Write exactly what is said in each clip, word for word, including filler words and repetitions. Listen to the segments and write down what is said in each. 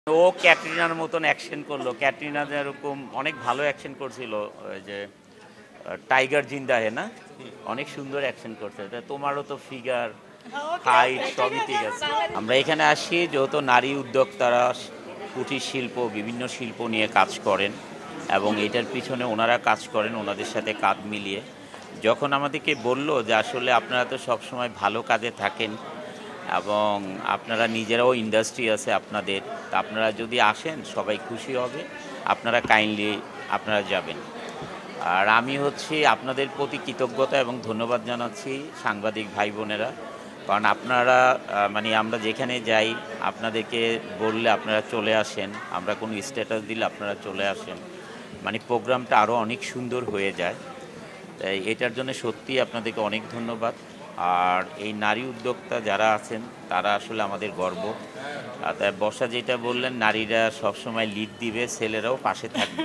ও ক্যাটরিনার মতন অ্যাকশন করলো। ক্যাটরিনা যেরকম অনেক ভালো অ্যাকশন করছিল, ওই যে টাইগার জিন্দা হে না, অনেক সুন্দর অ্যাকশন করছে। তা তোমারও তো ফিগার, হাইট সবই ঠিক আছে। আমরা এখানে আসি যেহেতু নারী উদ্যোক্তারা কুটির শিল্প, বিভিন্ন শিল্প নিয়ে কাজ করেন এবং এটার পিছনে ওনারা কাজ করেন ওনাদের সাথে কাঁধ মিলিয়ে। যখন আমাদেরকে বলল যে আসলে আপনারা তো সবসময় ভালো কাজে থাকেন এবং আপনারা নিজেরাও ইন্ডাস্ট্রি আছে আপনাদের, তা আপনারা যদি আসেন সবাই খুশি হবে, আপনারা কাইন্ডলি আপনারা যাবেন। আর আমি হচ্ছে আপনাদের প্রতি কৃতজ্ঞতা এবং ধন্যবাদ জানাচ্ছি সাংবাদিক ভাই বোনেরা, কারণ আপনারা মানে আমরা যেখানে যাই আপনাদেরকে বললে আপনারা চলে আসেন, আমরা কোনো স্ট্যাটাস দিলে আপনারা চলে আসেন, মানে প্রোগ্রামটা আরও অনেক সুন্দর হয়ে যায়। তাই এটার জন্য সত্যিই আপনাদেরকে অনেক ধন্যবাদ। আর এই নারী উদ্যোক্তা যারা আছেন তারা আসলে আমাদের গর্ব। তাই বর্ষা যেটা বললেন, নারীরা সবসময় লিড দিবে, ছেলেরাও পাশে থাকবে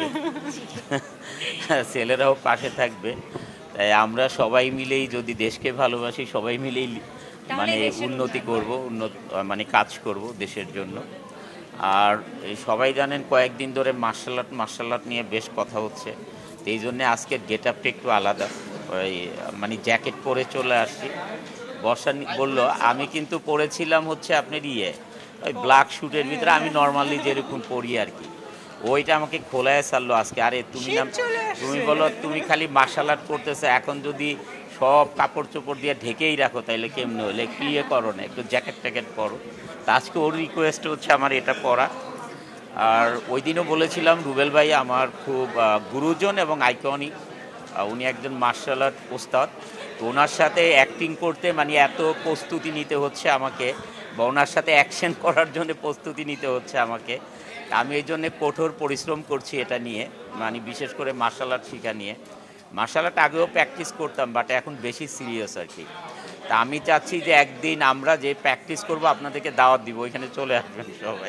ছেলেরাও পাশে থাকবে। তাই আমরা সবাই মিলেই যদি দেশকে ভালোবাসি, সবাই মিলেই মানে উন্নতি করব, উন্নত মানে কাজ করব দেশের জন্য। আর এই সবাই জানেন কয়েকদিন ধরে মার্শাল আর্ট মার্শাল আর্ট নিয়ে বেশ কথা হচ্ছে, এই জন্যে আজকের গেট আপটা একটু আলাদা। ওই মানে জ্যাকেট পরে চলে আসছি। বর্ষা বলল আমি কিন্তু পরেছিলাম হচ্ছে আপনার ইয়ে ওই ব্ল্যাক শ্যুটের ভিতরে, আমি নর্মালি যেরকম পরি আর কি, ওইটা আমাকে খোলায় ছাড়লো আজকে। আরে তুমি না, তুমি বলো তুমি খালি মার্শাল আর্ট করতেছো, এখন যদি সব কাপড় চোপড় দিয়ে ঢেকেই রাখো তাইলে কেমনে হলে, একটু ইয়ে করো না, একটু জ্যাকেট ট্যাকেট পরো। তা আজকে ওর রিকোয়েস্ট হচ্ছে আমার এটা পরা। আর ওই দিনও বলেছিলাম রুবেল ভাই আমার খুব গুরুজন এবং আইকনিক, উনি একজন মার্শাল আর্ট ওস্তাদ। তো ওনার সাথে অ্যাক্টিং করতে মানে এত প্রস্তুতি নিতে হচ্ছে আমাকে, বা ওনার সাথে অ্যাকশন করার জন্য প্রস্তুতি নিতে হচ্ছে আমাকে। আমি এই জন্যে কঠোর পরিশ্রম করছি এটা নিয়ে, মানে বিশেষ করে মার্শাল আর্ট শেখা নিয়ে। মার্শাল আর্ট আগেও প্র্যাকটিস করতাম, বাট এখন বেশি সিরিয়াস আর কি। তা আমি চাচ্ছি যে একদিন আমরা যে প্র্যাকটিস করব আপনাদেরকে দাওয়াত দিব, ওইখানে চলে আসবেন সবাই।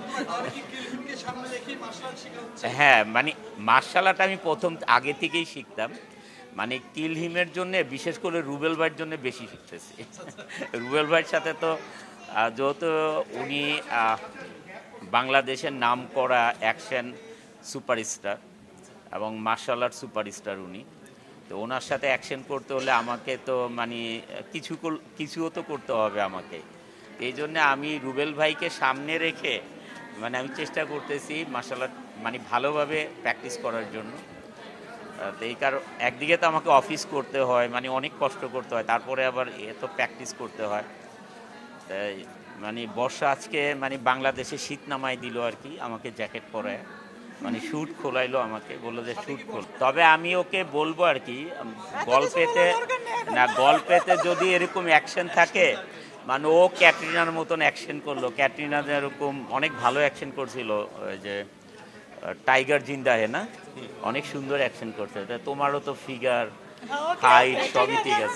হ্যাঁ, মানে মার্শাল আর্ট আমি প্রথম আগে থেকেই শিখতাম, মানে কিল হিমের জন্য, বিশেষ করে রুবেল ভাইয়ের জন্য বেশি শিখতেছি। রুবেল ভাইয়ের সাথে তো যেহেতু উনি বাংলাদেশের নাম করা অ্যাকশন সুপারস্টার এবং মার্শাল আর্ট সুপারস্টার উনি, তো ওনার সাথে অ্যাকশন করতে হলে আমাকে তো মানে কিছু কিছুও তো করতে হবে আমাকে। এই জন্যে আমি রুবেল ভাইকে সামনে রেখে মানে আমি চেষ্টা করতেছি মার্শাল আর্ট মানে ভালোভাবে প্র্যাকটিস করার জন্য। তো এই কারণ একদিকে তো আমাকে অফিস করতে হয়, মানে অনেক কষ্ট করতে হয়, তারপরে আবার এত প্র্যাকটিস করতে হয়। তাই মানে বর্ষা আজকে মানে বাংলাদেশে শীত নামাই দিল আর কি, আমাকে জ্যাকেট পরায় মানে শ্যুট খোলাইলো, আমাকে বললো যে শ্যুট খোল। তবে আমি ওকে বলবো আর কি, গল্পেতে না গল্পেতে যদি এরকম অ্যাকশন থাকে, মানে ও ক্যাটরিনার মতন অ্যাকশন করলো। ক্যাটরিনা যেরকম অনেক ভালো অ্যাকশন করছিল, ওই যে টাইগার জিন্দা হে না, অনেক সুন্দর অ্যাকশন করছে। তা তোমারও তো ফিগার, হাইট সবই ঠিক আছে।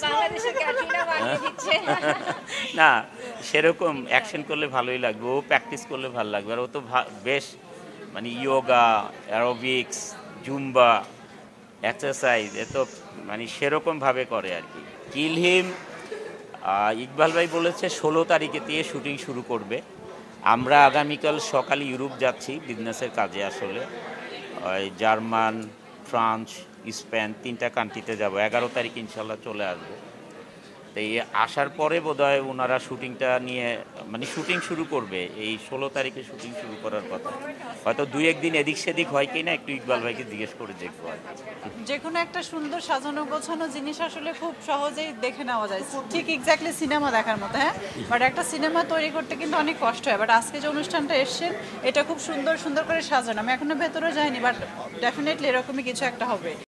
না সেরকম অ্যাকশন করলে ভালোই লাগবে, ও প্র্যাকটিস করলে ভালো লাগবে। আর ও তো বেশ মানে ইয়োগা, অ্যারোবিক্স, জুম্বা এক্সারসাইজ এ তো মানে সেরকমভাবে করে আর কি। কিল হিম ইকবাল ভাই বলেছে ষোলো তারিখে দিয়ে শুটিং শুরু করবে। আমরা আগামীকাল সকালে ইউরোপ যাচ্ছি বিজনেসের কাজে, আসলে ওই জার্মান, ফ্রান্স, স্পেন তিনটা কান্ট্রিতে যাব। এগারো তারিখ ইনশাল্লাহ চলে আসবো। তো এই আসার পরে বোধহয় ওনারা শুটিংটা নিয়ে মানে শুটিং শুরু করবে, এই ষোলো তারিখে শুটিং শুরু করার কথা। হয়তো দুই একদিন এদিক সেদিক হয় কি না, একটু ইকবাল ভাইকে জিজ্ঞেস করে দেখবো। যে কোনো একটা সুন্দর সাজানো গোছানো জিনিস আসলে খুব সহজেই দেখে নেওয়া যায়, ঠিক এক্স্যাক্টলি সিনেমা দেখার মতো। হ্যাঁ, বাট একটা সিনেমা তৈরি করতে কিন্তু অনেক কষ্ট হয়। বাট আজকে যে অনুষ্ঠানটা এসছেন এটা খুব সুন্দর সুন্দর করে সাজানো। আমি এখনো ভেতরে যাইনি, বাট ডেফিনেটলি এরকমই কিছু একটা হবে।